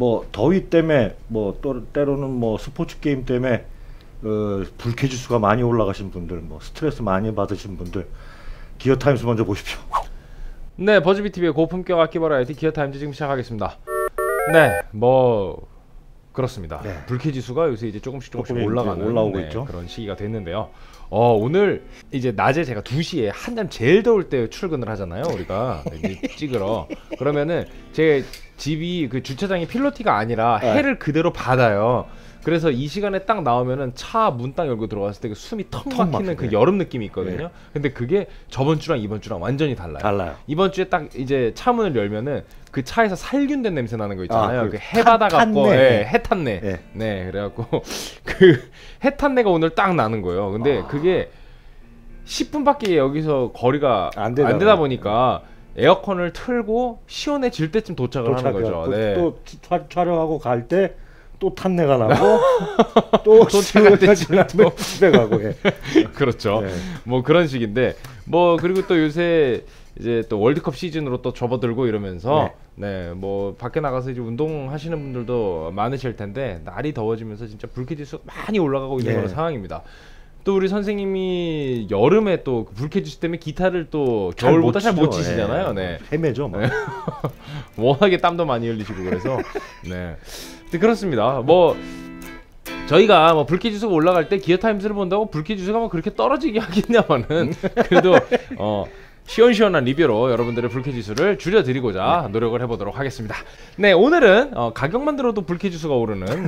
뭐 더위 때문에 뭐 또 때로는 뭐 스포츠 게임 때문에 불쾌지수가 많이 올라가신 분들, 뭐 스트레스 많이 받으신 분들 기어 타임스 먼저 보십시오. 네, 버즈비TV의 고품격 악기 버라이어티 기어 타임즈 지금 시작하겠습니다. 네, 뭐 그렇습니다. 네. 불쾌지수가 요새 이제 조금씩 올라오고 있죠. 그런 시기가 됐는데요. 오늘 이제 낮에 제가 2시에 한참 제일 더울 때 출근을 하잖아요, 우리가 이제 찍으러. 그러면은 제 집이 그 주차장이 필로티가 아니라 해를 그대로 받아요. 그래서 이 시간에 딱 나오면은 차 문 딱 열고 들어갔을 때 그 숨이 턱 막히는 그 여름 느낌이 있거든요. 네. 근데 그게 저번 주랑 이번 주랑 완전히 달라요. 이번 주에 딱 이제 차 문을 열면은 그 차에서 살균된 냄새 나는 거 있잖아요. 그 해바다 갖고 해탄내. 네. 네, 그래갖고 그 해탄내가 오늘 딱 나는 거예요. 근데 그게 10분밖에 여기서 거리가 안 되다 보니까 에어컨을 틀고 시원해질 때쯤 도착을 하는 거죠. 네. 또 촬영하고 갈 때 또 탄내가 나고 또 도착할 때쯤 또 집에 가고. 예. 그렇죠. 네. 뭐 그런 식인데 뭐 그리고 또 요새 이제 또 월드컵 시즌으로 또 접어들고 이러면서 네, 뭐 밖에 나가서 이제 운동하시는 분들도 많으실 텐데 날이 더워지면서 진짜 불쾌지수가 많이 올라가고 있는 그런 상황입니다. 또 우리 선생님이 여름에 또 불쾌지수 때문에 기타를 또 겨울보다 잘 못 치시잖아요. 네. 헤매죠. 뭐. 워낙에 땀도 많이 흘리시고 그래서 네. 그렇습니다. 뭐 저희가 뭐 불쾌지수가 올라갈 때 기어 타임즈를 본다고 불쾌지수가 뭐 그렇게 떨어지게 하겠냐마는 그래도 시원시원한 리뷰로 여러분들의 불쾌지수를 줄여드리고자 노력을 해보도록 하겠습니다. 네, 오늘은 가격만 들어도 불쾌지수가 오르는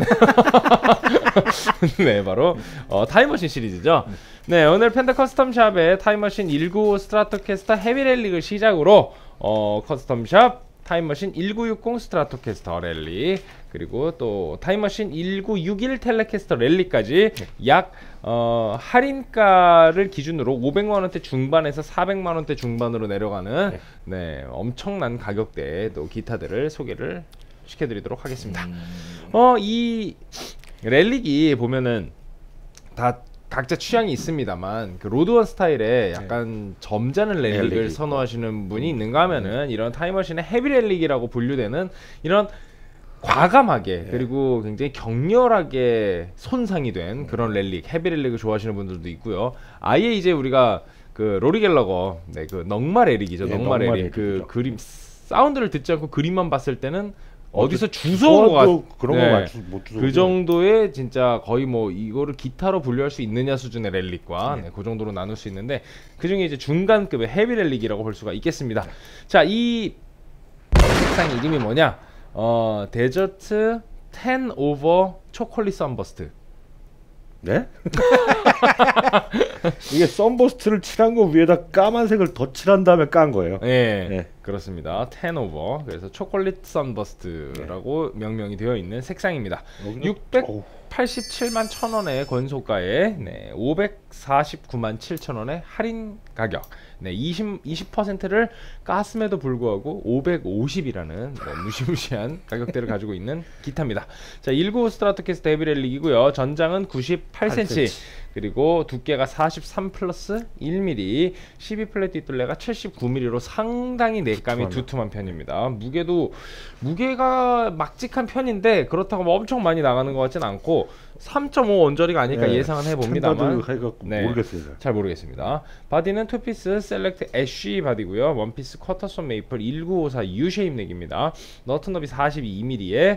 네, 바로 타임머신 시리즈죠. 네, 오늘 펜더 커스텀샵의 타임머신 195 스트라토캐스터 헤비렐릭을 시작으로 커스텀샵 타임머신 1960 스트라토캐스터 랠리, 그리고 또 타임머신 1961 텔레캐스터 랠리까지 약 할인가를 기준으로 500만원대 중반에서 400만원대 중반으로 내려가는 네, 엄청난 가격대의 또 기타들을 소개를 시켜드리도록 하겠습니다. 이 랠릭이 보면은 다 각자 취향이 있습니다만 그 로드원 스타일의 약간 점잖은 랠릭을 선호하시는 분이 있는가 하면은 이런 타임머신의 헤비 랠릭이라고 분류되는 이런 과감하게 그리고 굉장히 격렬하게 손상이 된 그런 랠릭, 헤비 랠릭을 좋아하시는 분들도 있고요. 아예 이제 우리가 그 로리 갤러거 그 넉마 랠릭이죠. 넉마 랠릭 그 그림 사운드를 듣지 않고 그림만 봤을 때는 어디서 주워온 것 같... 그런 거 못 주워. 그 정도의 진짜 거의 뭐 이거를 기타로 분류할 수 있느냐 수준의 랠릭과 그 정도로 나눌 수 있는데 그 중에 이제 중간급의 헤비 랠릭이라고 볼 수가 있겠습니다. 자, 이 색상 이름이 뭐냐? 데저트 10 오버 초콜릿 선버스트. 네? 이게 썬버스트를 칠한 거 위에다 까만색을 더 칠한 다음에 깐 거예요. 네, 그렇습니다. 10 오버. 그래서 초콜릿 선버스트라고 명명이 되어 있는 색상입니다. 687만 1,000원의 건소가에 549만 7,000원의 할인 가격. 네, 20%를 깠음에도 불구하고 550이라는 무시무시한 가격대를 가지고 있는 기타입니다. 자, 195 스트라토캐스터 헤비 랠릭이고요. 전장은 98cm, 그리고 두께가 43 플러스 1mm, 12플랫 뒷둘레가 79mm로 상당히 내감이 두툼한 편입니다. 무게가 막직한 편인데 그렇다고 뭐 엄청 많이 나가는 것 같진 않고 3.5 언저리가 아닐까 예상은 해봅니다만 모르겠어요. 잘 모르겠습니다. 바디는 투피스 셀렉트 애쉬 바디고요. 원피스 쿼터손 메이플 1954 U-쉐입 넥입니다. 너트 너비 42mm의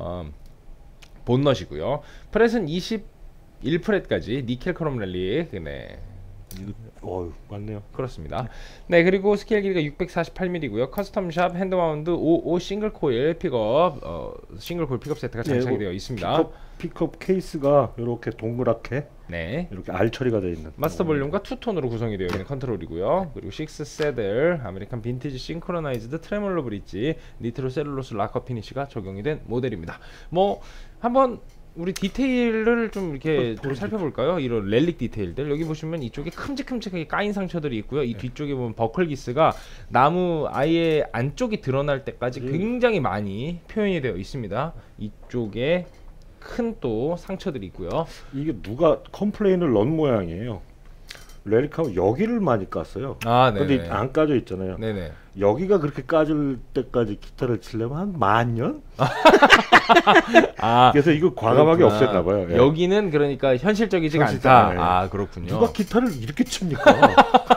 본넛이고요. 프렛은 21프렛까지 니켈 크롬 랠리. 네. 맞네요. 그렇습니다. 네, 그리고 스케일 길이가 648mm고요. 커스텀샵 핸드마운드 55 싱글 코일 픽업 싱글 코일 픽업 세트가 장착이 되어 있습니다. 픽업 케이스가 이렇게 동그랗게 이렇게 알 처리가 되어 있는 마스터 볼륨과 투톤으로 구성이 되어 있는 컨트롤이고요. 그리고 6 세들 아메리칸 빈티지 싱크로나이즈드 트레몰로 브릿지 니트로 셀룰로스 락커 피니쉬가 적용이 된 모델입니다. 뭐 한번 우리 디테일을 좀 이렇게 살펴볼까요? 이런 렐릭 디테일들. 여기 보시면 이쪽에 큼직큼직하게 까인 상처들이 있고요. 이 뒤쪽에 보면 버클 기스가 나무 아예 안쪽이 드러날 때까지 굉장히 많이 표현이 되어 있습니다. 이쪽에 큰 또 상처들이 있고요. 이게 누가 컴플레인을 넣은 모양이에요. 렐릭하면 여기를 많이 깠어요. 아, 네. 근데 안 까져 있잖아요. 네네. 여기가 그렇게 까질 때까지 기타를 치려면 한 10,000년? 아, 그래서 이거 과감하게 그렇구나. 없앴나 봐요. 예. 여기는 그러니까 현실적이지가 현실적, 않다. 예. 아, 그렇군요. 누가 기타를 이렇게 칩니까?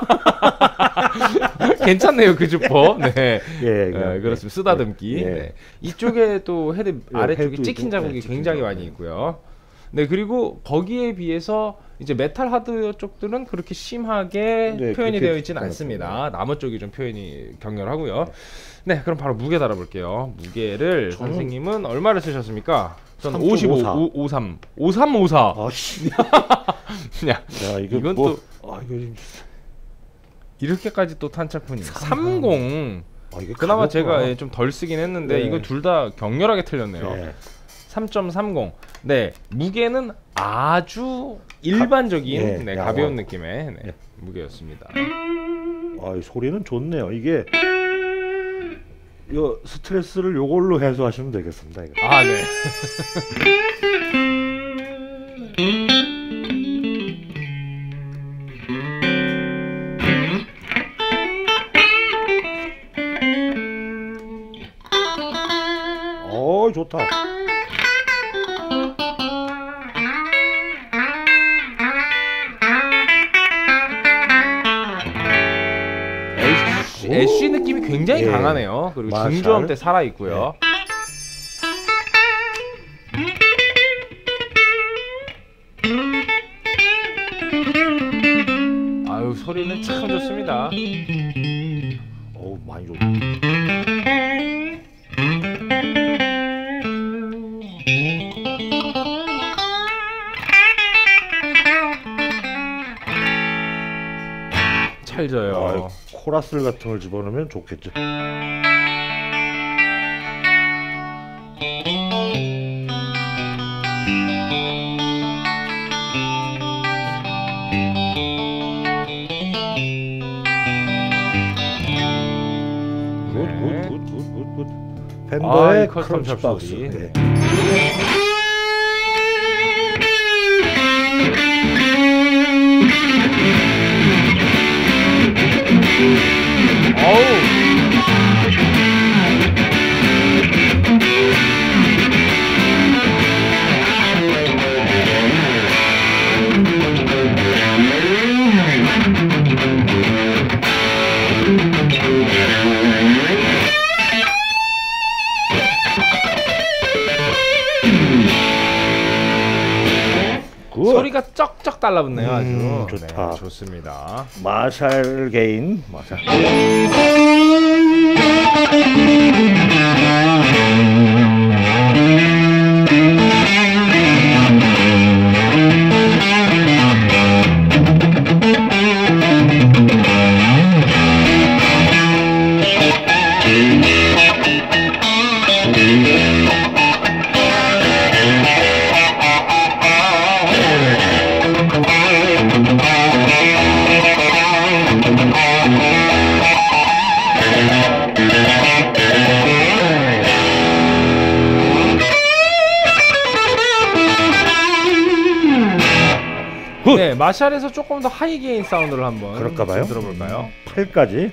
괜찮네요, 그 주법. 네. 예, 그렇습니다. 쓰다듬기. 예. 네. 이쪽에 또 헤드 예, 아래쪽에 헤드도 찍힌 있고, 자국이 예, 찍힌 굉장히 자국. 많이 있고요. 네, 그리고 거기에 비해서 이제 메탈 하드웨어 쪽들은 그렇게 심하게 네, 표현이 그렇게 되어 있지는 않습니다. 않습니다. 나머 쪽이 좀 표현이 격렬하고요. 네, 그럼 바로 무게 달아볼게요. 무게를 저는- 선생님은 얼마를 쓰셨습니까? 저는 3.54. 55, 53, 5354. 아씨. 야, 야, 이거 이건 뭐, 또 아, 이거 이렇게까지 또 탄착분이 30. 아, 이게 그나마 가볍구나. 제가 좀 덜 쓰긴 했는데 네. 이거 둘 다 격렬하게 틀렸네요. 예. 3.30. 네, 무게는 아주 일반적인 예, 네, 야, 가벼운 와. 느낌의 네, 예. 무게였습니다. 아, 이 소리는 좋네요. 이게 요 스트레스를 요걸로 해소하시면 되겠습니다. 이거. 아, 네. 좋다. 애쉬 느낌이 굉장히 예. 강하네요. 그리고 마샬. 중저음 때 살아 있고요. 아유, 소리는 참 좋습니다. 어우, 많이 좋다. 찰져요. 아, 코러스 같은 걸 집어넣으면 좋겠죠. 굿. 팬더의 이 커스텀 크런치 박스. 잡소리. 네. 어우. 굿. 소리가 쩍쩍 달라붙네요. 아주 좋다. 네, 좋습니다. 마샬 게인. 마샬. 굿. 네, 마샬에서 조금 더 하이 게인 사운드를 한번 그럴까 봐요. 좀 들어볼까요? 8까지.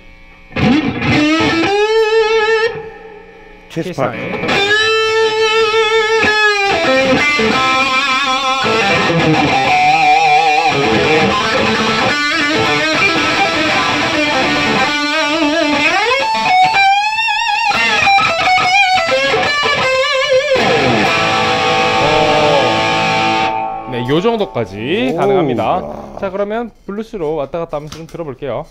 체스파. K-사인. 네, 요 정도까지 오, 가능합니다. 야. 자, 그러면 블루스로 왔다 갔다 하면서 좀 들어볼게요.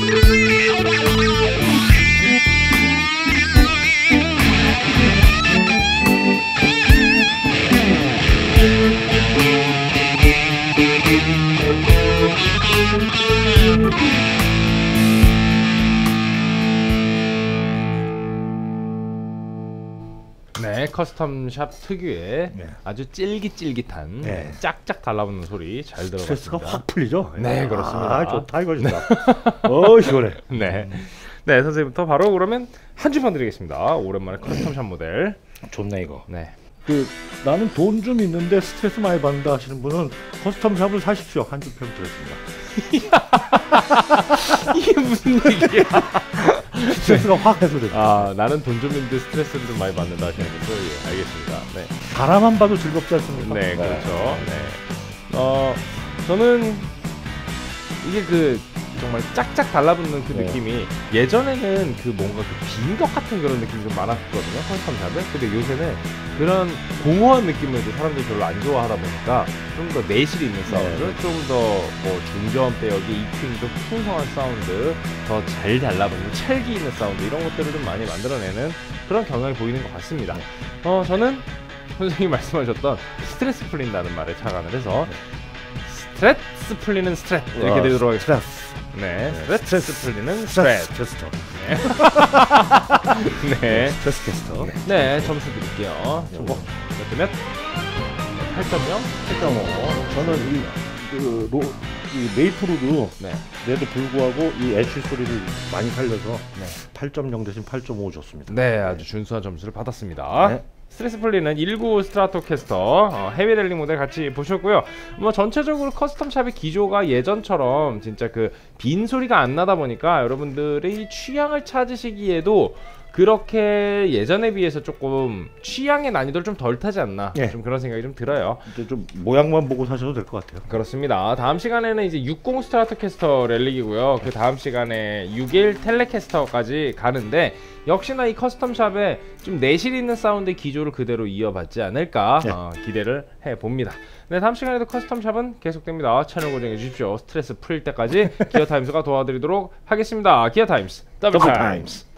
네, 커스텀샵 특유의 네. 아주 찔깃찔깃한 네. 짝짝 달라붙는 소리 잘 스트레스가 들어봤습니다. 확 풀리죠? 네, 그렇습니다. 아, 좋다 이거 진짜. 시원해. 네, 네 선생님부터 바로 그러면 한 주만 드리겠습니다. 오랜만에 커스텀샵 모델. 좋네 이거. 네, 그 나는 돈 좀 있는데 스트레스 많이 받는다 하시는 분은 커스텀샵을 사십시오. 한 주 평 드렸습니다. 이게 무슨 얘기야? 스트레스가 확 해소됩니다. 아, 나는 돈 좀 있는데 스트레스를 좀 많이 받는다 하시는 분도 예, 알겠습니다. 네, 바라만 봐도 즐겁지 않습니까? 네, 그렇죠. 네, 저는 이게 그 정말 짝짝 달라붙는 그 네. 느낌이 예전에는 그 뭔가 그 빈것 같은 그런 느낌이 좀 많았거든요, 커스텀샵은. 근데 요새는 그런 공허한 느낌을 사람들이 별로 안 좋아하다 보니까 좀 더 내실 있는 사운드, 좀 더 뭐 중저음 빼어기, EQing 좀 풍성한 사운드, 더 잘 달라붙는 찰기 있는 사운드 이런 것들을 좀 많이 만들어내는 그런 경향이 보이는 것 같습니다. 저는 선생님이 말씀하셨던 스트레스 풀린다는 말에 착안을 해서 스트레스 풀리는 스트레스 이렇게 되도록 하겠습니다. 네, 스트레스 풀리는 스트레스. 캐스터. 네, 스트레스 캐스터. 네, 점수 드릴게요. 저거 몇 대몇? 8.0? 8.5. 저는 이 메이프로도 네, 내도 불구하고 이 애쉬 소리를 많이 살려서 8.0 대신 8.5 줬습니다. 네, 아주 준수한 점수를 받았습니다. 네. 스트레스 풀리는 19 스트라토캐스터 헤비 랠리 모델 같이 보셨고요. 뭐 전체적으로 커스텀샵의 기조가 예전처럼 진짜 그 빈 소리가 안 나다 보니까 여러분들의 취향을 찾으시기에도 그렇게 예전에 비해서 조금 취향의 난이도를 좀 덜 타지 않나, 예. 좀 그런 생각이 좀 들어요. 이제 좀 모양만 보고 사셔도 될 것 같아요. 그렇습니다. 다음 시간에는 이제 60 스트라토캐스터 랠릭이고요. 그 다음 시간에 61 텔레캐스터까지 가는데 역시나 이 커스텀샵에 좀 내실 있는 사운드의 기조를 그대로 이어받지 않을까 기대를 해봅니다. 네, 다음 시간에도 커스텀샵은 계속됩니다. 채널 고정해 주십시오. 스트레스 풀릴 때까지 기어타임스가 도와드리도록 하겠습니다. 기어타임스 더블타임스.